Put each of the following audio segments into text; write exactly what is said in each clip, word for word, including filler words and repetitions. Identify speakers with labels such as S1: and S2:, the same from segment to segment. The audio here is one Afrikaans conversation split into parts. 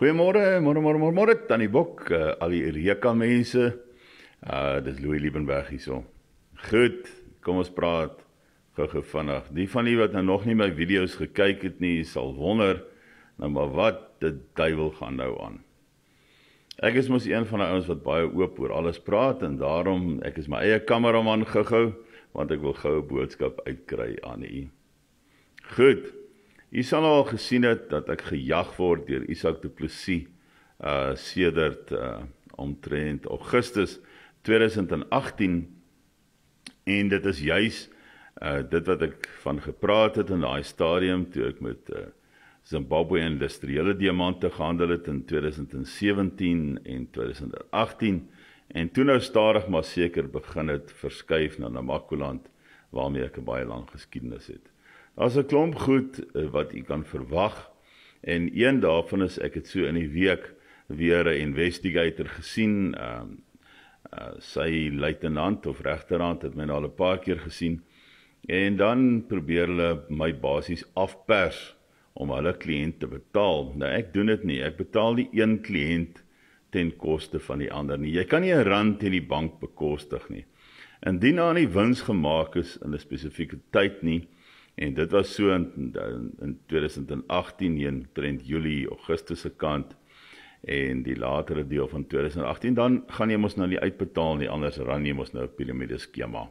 S1: Goeiemôre, môre, môre, môre, môre, Tannie Bok, uh, al die Eureka mense, uh, dis Louis Liebenberg hierso. Goed, kom ons praat, gou-gou vinnig. Die van die wat nou nog nie my video's gekyk het nie, sal wonder, nou maar wat die duiwel gaan nou aan. Ek is mos een van die ouens wat baie oop oor alles praat, en daarom, ek is my eie kameraman gou-gou, want ek wil gou 'n boodskap uitkry aan u. Goed. U sal al gesien het dat ek gejag word deur Isak Du Plessis uh, sedert uh, omtrent Augustus tweeduisend agttien, en dit is juis uh, dit wat ek van gepraat het in daai stadium toe ek met uh, Zimbabwe industriële diamante gehandel het in tweeduisend sewentien en tweeduisend agttien, en toe nou stadig maar seker begin het verskuif na Namakoland, waarmee ek 'n baie lang geskiedenis het. Daar's 'n klomp goed wat u kan verwag, en een daarvan is, ek het so in die week weer 'n investigator gesien, uh, uh, sy luitenant of regterhand het my nou al 'n paar keer gesien, en dan probeer hulle my basies afpers om hulle kliënt te betaal. Nou ek doen dit nie, ek betaal nie een kliënt ten koste van die ander nie. Jy kan nie 'n rand teen die bank bekostig nie. Indien daar nie wins gemaak is in 'n spesifieke tyd nie, en dit was so in, in tweeduisend agttien, in trend Julie, Augustus se kant, en die latere deel van tweeduisend agttien, dan gaan jy mos nou nie uitbetaal nie, anders ran jy mos nou 'n piramide skema.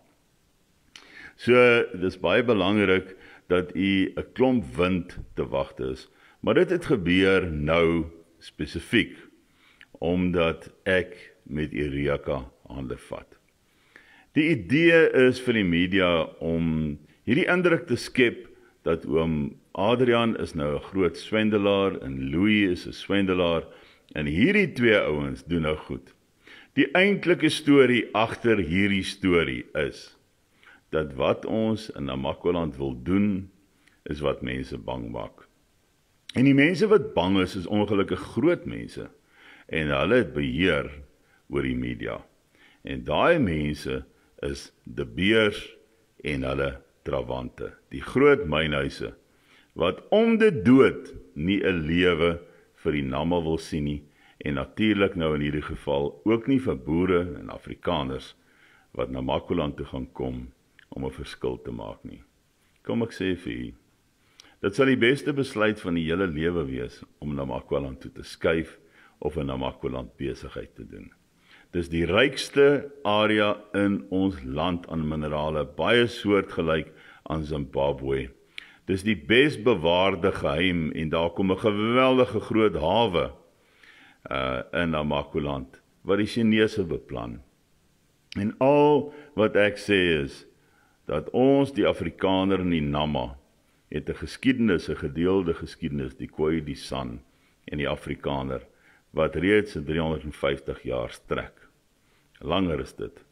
S1: So, dit is baie belangrik dat u 'n klomp wind te wagte is, maar dit het gebeur nou spesifiek, omdat ek met Eureka hande vat. Die idee is vir die media om hierdie indruk te skep dat oom Adrian is nou 'n groot swendelaar en Louis is 'n swendelaar en hierdie twee ouens doen nou goed. Die eintlike storie agter hierdie storie is dat wat ons in Namakoland wil doen is wat mense bang maak. En die mense wat bang is, is ongelukkig groot mense en hulle het beheer oor die media. En daai mense is De Beers en hulle trawante, die groot mynhuise, wat om dit dood nie 'n lewe vir die namme wil sien nie, en natuurlik nou in hierdie geval ook nie vir boere en Afrikaners wat na Namakoland toe gaan kom om 'n verskil te maak nie. Kom ek sê vir u, dit sal die beste besluit van die hele lewe wees om na Namakoland toe te skuif of 'n Namakoland besigheid te doen. Dis die rykste area in ons land aan minerale, baie soortgelyk aan Zimbabwe. Dis die best bewaarde geheim, en daar kom 'n geweldige groot hawe uh, in Namakoland, wat die Chinese beplan. En al wat ek sê is, dat ons, die Afrikaner en die Nama, het 'n geskiedenis, 'n gedeelde geskiedenis, die Khoi, die San en die Afrikaner, wat reeds driehonderd vyftig jaar strek. Langer is dit.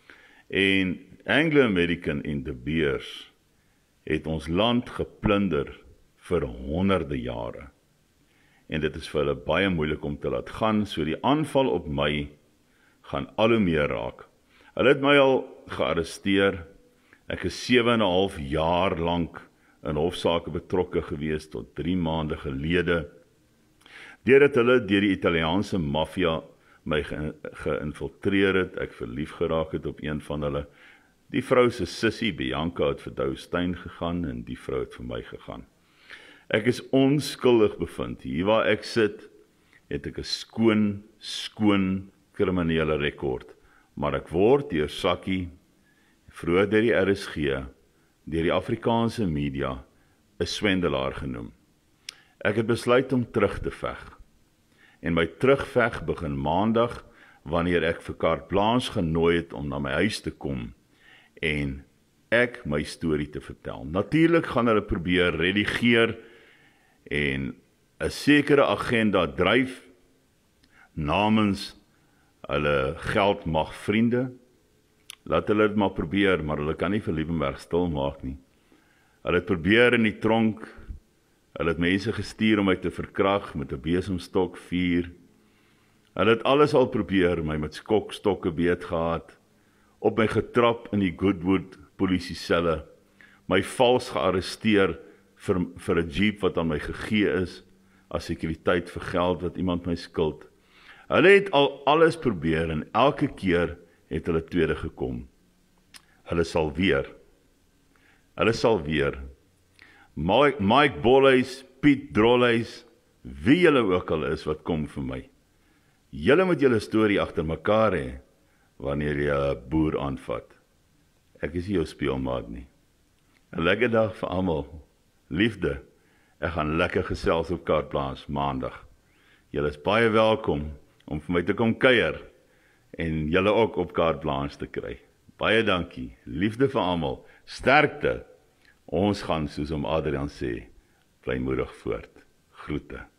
S1: En Anglo-American en De Beers het ons land geplunder vir honderde jare. En dit is vir hulle baie moeilik om te laat gaan, so die aanval op my gaan al hoe meer raak. Hulle het my al gearresteer. Ek is sewe en 'n half jaar lank in hofsaake betrokke gewees tot drie maande gelede. Deurdat hulle deur die Italiaanse maffia my ge geïnfiltreer het, ek verlief geraak het op een van hulle. Die vrou se sussie, Bianca, het vir Doustein gegaan en die vrou het vir my gegaan. Ek is onskuldig bevind. Hier waar ek sit, het ek 'n skoon, skoon kriminele rekord. Maar ek word deur Sakkie, vroeër deur die R S G, deur die Afrikaanse media, 'n swendelaar genoem. Ek het besluit om terug te veg. En my terugveg begin maandag, wanneer ek vir Carte Blanche genooi het om na my huis te kom, en ek my storie te vertel. Natuurlik gaan hulle probeer redigeer, en 'n sekere agenda dryf, namens hulle geldmag vriende. Laat hulle dit maar probeer, maar hulle kan nie vir Liebenberg stil maak nie. Hulle het probeer in die tronk, hulle het mense gestuur om my te verkrag met 'n besemstok, vuur. Hulle het alles al probeer, my met skokstokke beet gehad, op my getrap in die Goodwood polisieselle, my vals gearresteer vir, vir 'n jeep wat aan my gegee is, as sekuriteit vir geld wat iemand my skuld. Hulle het al alles probeer en elke keer het hulle tweede gekom. Hulle sal weer. Hulle sal weer. Mike, Mike Bolhuis, Piet Drolhuis, wie julle ook al is wat kom vir my. Julle moet julle storie agter mekaar hê, wanneer jy 'n boer aanvat. Ek is nie jou speelmaat nie. 'n Lekker dag vir almal. Liefde. Ek gaan lekker gesels op Kaartplaas maandag. Julle is baie welkom om vir my te kom kuier en julle ook op Kaartplaas te kry. Baie dankie. Liefde vir almal. Sterkte. Ons gaan, soos om Adrian sê, blymoedig voort. Groete.